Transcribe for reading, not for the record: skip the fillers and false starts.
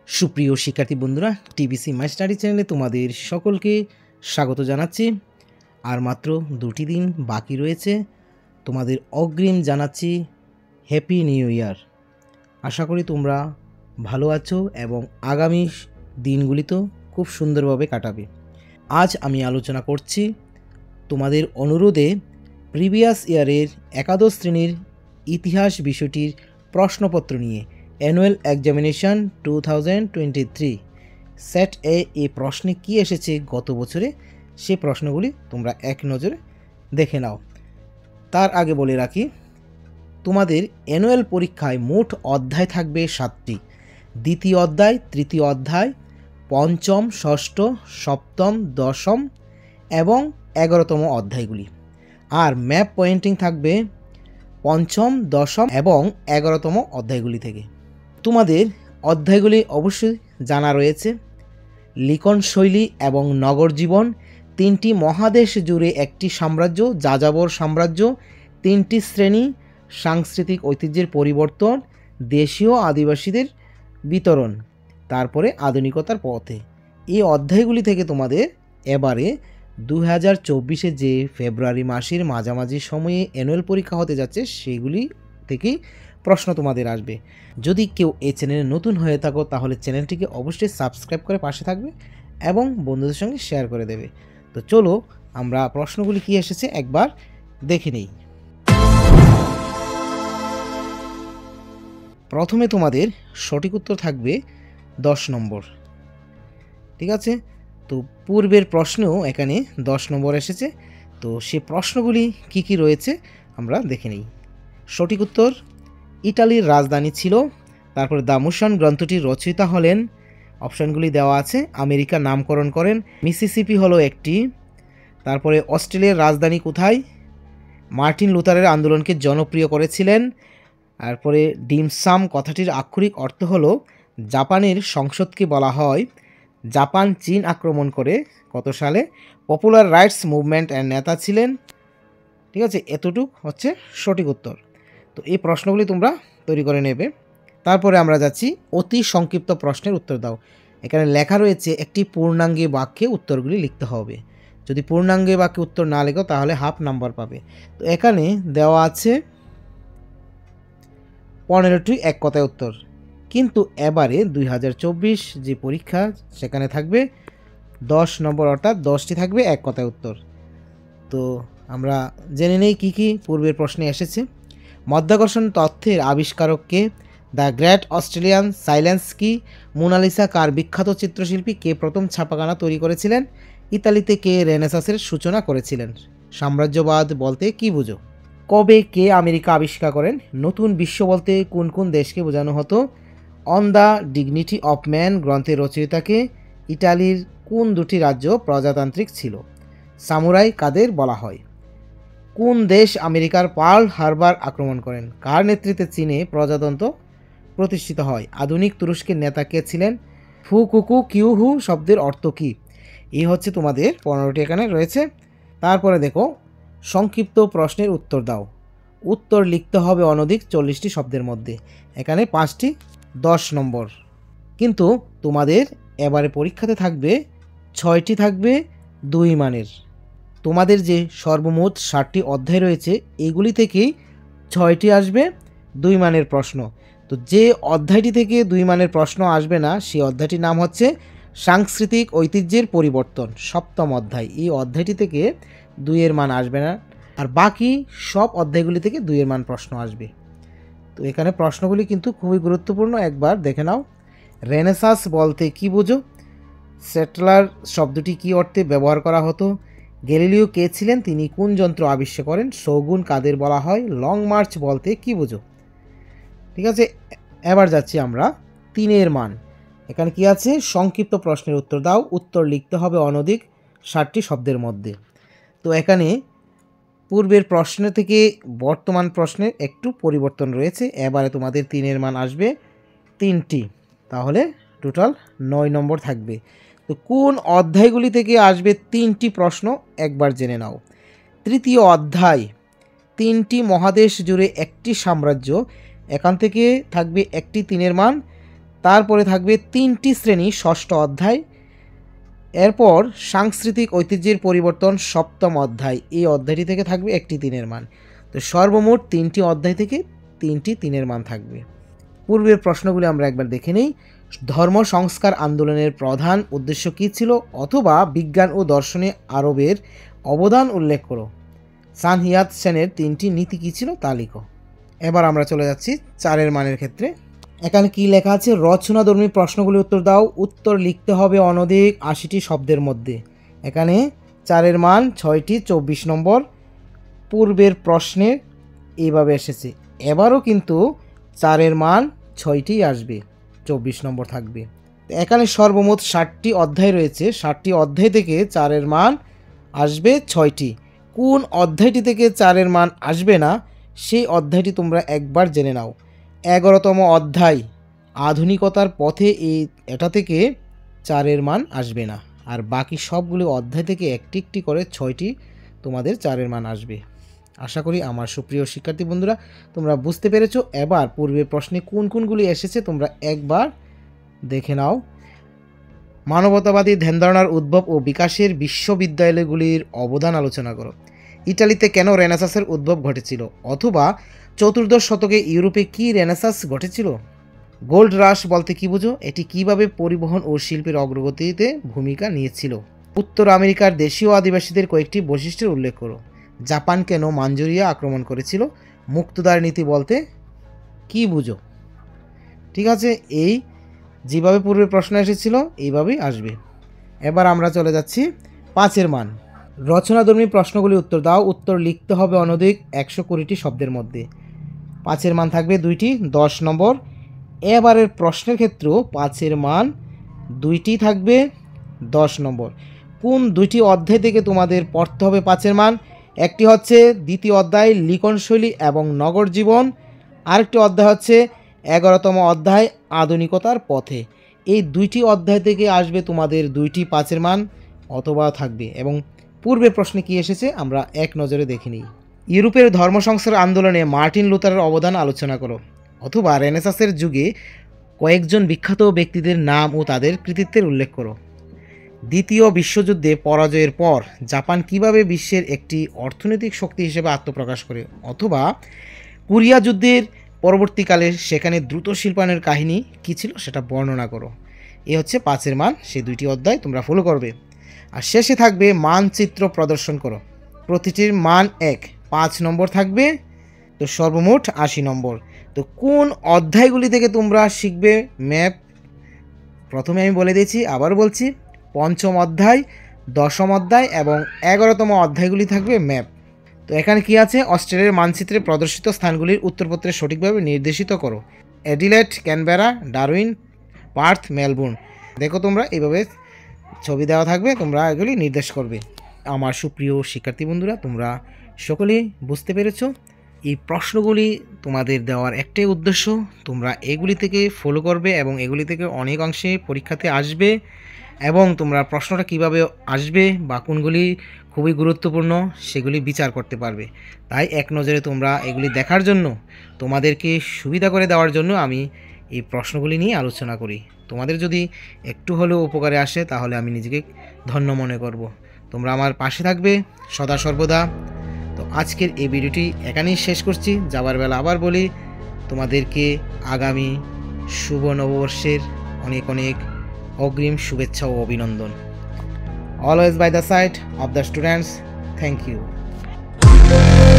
সুপ্রিয় শিক্ষার্থী বন্ধুরা, টিবিসি মাই স্টাডি চ্যানেলে তোমাদের সকলকে স্বাগত জানাচ্ছি। আর মাত্র 2টি দিন বাকি রয়েছে, তোমাদের অগ্রিম জানাচ্ছি হ্যাপি নিউ ইয়ার। আশা করি তোমরা ভালো আছো এবং আগামী দিনগুলিতেও খুব সুন্দরভাবে কাটাবে। আজ আমি আলোচনা করছি তোমাদের অনুরোধে প্রিভিয়াস ইয়ারের একাদশ শ্রেণীর ইতিহাস বিষয়টির প্রশ্নপত্র নিয়ে। অ্যানুয়াল এক্সামিনেশন 2023 সেট এই প্রশ্নে কি এসেছে গত বছরে, সে প্রশ্নগুলি তোমরা এক নজরে দেখে নাও। তার আগে বলে রাখি, তোমাদের অ্যানুয়াল পরীক্ষায় মোট অধ্যায় থাকবে 7টি। দ্বিতীয় অধ্যায়, তৃতীয় অধ্যায়, পঞ্চম, ষষ্ঠ, সপ্তম, দশম এবং 11তম অধ্যায়গুলি। আর ম্যাপ পয়েন্টিং থাকবে পঞ্চম, দশম এবং 11তম অধ্যায়গুলি থেকে। তোমাদের অধ্যায়গুলি অবশ্যই জানা রয়েছে। লিখন শৈলী এবং নগর জীবন, 3টি মহাদেশ জুড়ে একটি সাম্রাজ্য, যাযাবর সাম্রাজ্য, 3টি শ্রেণী, সাংস্কৃতিক ঐতিহ্যের পরিবর্তন, দেশীয় আদিবাসীদের বিতরণ, তারপরে আধুনিকতার পথে। এই অধ্যায়গুলি থেকে তোমাদের এবারে 2024 যে ফেব্রুয়ারি মাসের মাঝামাঝি সময়ে অ্যানুয়াল পরীক্ষা হতে যাচ্ছে, সেগুলি থেকেই প্রশ্ন তোমাদের আসবে। যদি কেউ এই চ্যানেলে নতুন হয়ে থাকো তাহলে চ্যানেলটিকে অবশ্যই সাবস্ক্রাইব করে পাশে থাকবে এবং বন্ধুদের সঙ্গে শেয়ার করে দেবে। তো চলো আমরা প্রশ্নগুলি কি এসেছে একবার দেখে নেই। প্রথমে তোমাদের সঠিক উত্তর থাকবে 10 নম্বর। ঠিক আছে, তো পূর্বের প্রশ্নেও এখানে 10 নম্বর এসেছে। তো সে প্রশ্নগুলি কি কি রয়েছে আমরা দেখে নেই। সঠিক উত্তর ইটালির রাজধানী ছিল। তারপরে দ্য মোশন গ্রন্থটির রচয়িতা হলেন, অপশানগুলি দেওয়া আছে, আমেরিকা নামকরণ করেন, মিসিসিপি হলো একটি। তারপরে অস্ট্রেলিয়ার রাজধানী কোথায়, মার্টিন লুথারের আন্দোলনকে জনপ্রিয় করেছিলেন। তারপরে ডিমসাম কথাটির আক্ষরিক অর্থ হলো জাপানের সংসদকে বলা হয়। জাপান চীন আক্রমণ করে কত সালে, পপুলার রাইটস মুভমেন্টের নেতা ছিলেন। ঠিক আছে, এতটুক হচ্ছে সঠিক উত্তর। তো এই প্রশ্নগুলি তোমরা তৈরি করে নেবে। তারপরে আমরা যাচ্ছি অতি সংক্ষিপ্ত প্রশ্নের উত্তর দাও। এখানে লেখা রয়েছে একটি পূর্ণাঙ্গী বাক্যে উত্তরগুলি লিখতে হবে। যদি পূর্ণাঙ্গী বাক্যে উত্তর না লেখো তাহলে হাফ নাম্বার পাবে। তো এখানে দেওয়া আছে 15টি এক কথায় উত্তর, কিন্তু এবারে 2024 যে পরীক্ষা সেখানে থাকবে 10 নম্বর, অর্থাৎ 10টি থাকবে এক কথায় উত্তর। তো আমরা জেনে নেই কি কি পূর্বের প্রশ্নে এসেছে। মধ্যাকর্ষণ তথ্যের আবিষ্কারককে, দ্য গ্রেট অস্ট্রেলিয়ান সাইলেন্স কি, মোনালিসা কার বিখ্যাত চিত্রশিল্পী, কে প্রথম ছাপাখানা তৈরি করেছিলেন, ইতালিতে কে রেনেসাঁসের সূচনা করেছিলেন, সাম্রাজ্যবাদ বলতে কি বুঝো, কবে কে আমেরিকা আবিষ্কার করেন, নতুন বিশ্ব বলতে কোন কোন দেশকে বোঝানো হতো, on the dignity of man গ্রন্থের রচয়িতাকে, ইটালির কোন দুটি রাজ্য প্রজাতান্ত্রিক ছিল, সামুরাই কাদের বলা হয়, কোন দেশ আমেরিকার পার্ল হারবার আক্রমণ করেন, কার নেতৃত্বে চীনে প্রজাতন্ত্র প্রতিষ্ঠিত হয়, আধুনিক তুরস্কের নেতা কে ছিলেন, ফু কুকু কিউ হু শব্দের অর্থ কী। এই হচ্ছে তোমাদের 15টি এখানে রয়েছে। তারপরে দেখো, সংক্ষিপ্ত প্রশ্নের উত্তর দাও। উত্তর লিখতে হবে অনধিক 40টি শব্দের মধ্যে। এখানে 5টি 10 নম্বর, কিন্তু তোমাদের এবারে পরীক্ষাতে থাকবে 6টি থাকবে 2 মানের। তোমাদের যে সর্বমোট 60টি অধ্যায় রয়েছে, এইগুলি থেকেই 6টি আসবে 2 মানের প্রশ্ন। তো যে অধ্যায়টি থেকে 2 মানের প্রশ্ন আসবে না, সেই অধ্যায়টির নাম হচ্ছে সাংস্কৃতিক ঐতিহ্যের পরিবর্তন, 7ম অধ্যায়। এই অধ্যায়টি থেকে 2 এর মান আসবে না, আর বাকি সব অধ্যায়গুলি থেকে 2 এর মান প্রশ্ন আসবে। তো এখানে প্রশ্নগুলি কিন্তু খুবই গুরুত্বপূর্ণ, একবার দেখে নাও। রেনেসাঁস বলতে কি বোঝো, সেটলার শব্দটি কি অর্থে ব্যবহার করা হতো, গ্যালিলিও কে ছিলেন, তিনি কোন যন্ত্র আবিষ্কার করেন, শোগুন কাদের বলা হয়, লং মার্চ বলতে কি বোঝো। ঠিক আছে, এবার যাচ্ছি আমরা 3 মান। এখানে কি আছে, সংক্ষিপ্ত প্রশ্নের উত্তর দাও। উত্তর লিখতে হবে অনধিক 60টি শব্দের মধ্যে। তো এখানে পূর্বের প্রশ্ন থেকে বর্তমান প্রশ্নের একটু পরিবর্তন রয়েছে। এবারে তোমাদের 3 মান আসবে 3টি, তাহলে টোটাল 9 নম্বর থাকবে। তো কোন অধ্যায়গুলি থেকে আসবে 3টি প্রশ্ন একবার জেনে নাও। তৃতীয় অধ্যায়, 3টি মহাদেশ জুড়ে একটি সাম্রাজ্য, এখান থেকে থাকবে একটি 3 মান। তারপরে থাকবে 3টি শ্রেণী ষষ্ঠ অধ্যায়, এরপর সাংস্কৃতিক ঐতিহ্যের পরিবর্তন সপ্তম অধ্যায়, এই অধ্যায়টি থেকে থাকবে একটি 3-এর মান। তো সর্বমোট 3টি অধ্যায় থেকে 3টি 3-এর মান থাকবে। পূর্বের প্রশ্নগুলি আমরা একবার দেখে নেই। ধর্ম সংস্কার আন্দোলনের প্রধান উদ্দেশ্য কী ছিল, অথবা বিজ্ঞান ও দর্শনে আরবের অবদান উল্লেখ করো। সান হিয়াত সেনের 3টি নীতি কী ছিল তা লিখো। এবার আমরা চলে যাচ্ছি 4-এর মানের ক্ষেত্রে। এখানে কি লেখা আছে, রচনাধর্মী প্রশ্নগুলি উত্তর দাও। উত্তর লিখতে হবে অনধিক 80টি শব্দের মধ্যে। এখানে 4-এর মান 6টি, 24 নম্বর। পূর্বের প্রশ্নে এইভাবে এসেছে, এবারও কিন্তু 4-এর মান 6টি আসবে, 24 নম্বর থাকবে। এখানে সর্বমোট 60টি অধ্যায় রয়েছে, 60টি অধ্যায় থেকে 4-এর মান আসবে 6টি। কোন অধ্যায়টি থেকে 4-এর মান আসবে না সেই অধ্যায়টি তোমরা একবার জেনে নাও। 11তম অধ্যায় আধুনিকতার পথে, এটা থেকে 4-এর মান আসবে না, আর বাকি সবগুলো অধ্যায় থেকে একটি একটি করে 6টি তোমাদের 4-এর মান আসবে। আশা করি আমার সুপ্রিয় শিক্ষার্থী বন্ধুরা তোমরা বুঝতে পেরেছো। এবার পূর্বের প্রশ্নে কোন কোনগুলি এসেছে তোমরা একবার দেখে নাও। মানবতাবাদী ধ্যান ধারণার উদ্ভব ও বিকাশের বিশ্ববিদ্যালয়গুলির অবদান আলোচনা করো। ইটালিতে কেন রেনেসাঁসের উদ্ভব ঘটেছিল, অথবা 14দশ শতকে ইউরোপে কি রেনেসাঁস ঘটেছিল। গোল্ড রাশ বলতে কী বুঝো, এটি কিভাবে পরিবহন ও শিল্পের অগ্রগতিতে ভূমিকা নিয়েছিল। উত্তর আমেরিকার দেশীয় আদিবাসীদের কয়েকটি বৈশিষ্ট্যের উল্লেখ করো। জাপান কেন মাঞ্জুরিয়া আক্রমণ করেছিল। মুক্তদার নীতি বলতে কি বুঝো। ঠিক আছে, এই যেভাবে পূর্বে প্রশ্ন এসেছিল এইভাবেই আসবে। এবার আমরা চলে যাচ্ছি 5-এর মান। রচনাধর্মী প্রশ্নগুলি উত্তর দাও। উত্তর লিখতে হবে অনধিক 120টি শব্দের মধ্যে। 5-এর মান থাকবে 2টি, 10 নম্বর। এবারের প্রশ্নের ক্ষেত্রেও 5-এর মান 2টি থাকবে, 10 নম্বর। কোন 2টি অধ্যায় থেকে তোমাদের পড়তে হবে 5-এর মান? একটি হচ্ছে 2য় অধ্যায় লিখনশৈলী এবং নগর জীবন, আরেকটি অধ্যায় হচ্ছে 11তম অধ্যায় আধুনিকতার পথে। এই 2টি অধ্যায় থেকে আসবে তোমাদের 2টি 5-এর মান অথবা থাকবে। এবং পূর্বে প্রশ্নে কি এসেছে আমরা এক নজরে দেখে নিই। ইউরোপের ধর্ম সংস্কার আন্দোলনে মার্টিন লুথারের অবদান আলোচনা করো, অথবা রেনেসাঁসের যুগে কয়েকজন বিখ্যাত ব্যক্তিদের নাম ও তাদের কৃতিত্বের উল্লেখ করো। দ্বিতীয় বিশ্বযুদ্ধে পরাজয়ের পর জাপান কিভাবে বিশ্বের একটি অর্থনৈতিক শক্তি হিসেবে আত্মপ্রকাশ করে, অথবা কোরিয়া যুদ্ধের পরবর্তীকালে সেখানে দ্রুত শিল্পায়নের কাহিনী কী ছিল সেটা বর্ণনা করো। এ হচ্ছে 5-এর মান, সেই 2টি অধ্যায় তোমরা ফলো করবে। আর শেষে থাকবে মানচিত্র প্রদর্শন করো। প্রতিটির মান 1, 5 নম্বর থাকবে, তো সর্বমোট 80 নম্বর। তো কোন অধ্যায়গুলি থেকে তোমরা শিখবে ম্যাপ, প্রথমে আমি বলে দিয়েছি, আবার বলছি, 5ম অধ্যায়, 10ম অধ্যায় এবং 11তম অধ্যায়গুলি থাকবে ম্যাপ। তো এখানে কি আছে, অস্ট্রেলিয়ার মানচিত্রে প্রদর্শিত স্থানগুলির উত্তরপত্রে সঠিকভাবে নির্দেশিত করো। Adelaide, Canberra, Darwin, Perth, Melbourne. দেখো তোমরা এইভাবে ছবি দেওয়া থাকবে, তোমরা এগুলি নির্দেশ করবে। আমার সুপ্রিয় শিক্ষার্থী বন্ধুরা তোমরা সকলেই বুঝতে পেরেছো। এই প্রশ্নগুলি তোমাদের দেওয়ার একটাই উদ্দেশ্য, তোমরা এগুলি থেকে ফলো করবে এবং এগুলি থেকে অনেক অংশে পরীক্ষাতে আসবে, এবং তোমরা প্রশ্নটা কিভাবে আসবে বা কোনগুলি খুবই গুরুত্বপূর্ণ সেগুলি বিচার করতে পারবে। তাই এক নজরে তোমরা এগুলি দেখার জন্য, তোমাদেরকে সুবিধা করে দেওয়ার জন্য আমি এই প্রশ্নগুলি নিয়ে আলোচনা করি। তোমাদের যদি একটু হলেও উপকারে আসে তাহলে আমি নিজেকে ধন্য মনে করব। তোমরা আমার পাশে থাকবে সদা সর্বদা। তো আজকের এই ভিডিওটি এখানেই শেষ করছি। যাবার বেলা আবার বলি, তোমাদেরকে আগামী শুভ নববর্ষের অনেক অনেক অগ্রিম শুভেচ্ছা ও অভিনন্দন। Always by the side of the students. Thank you.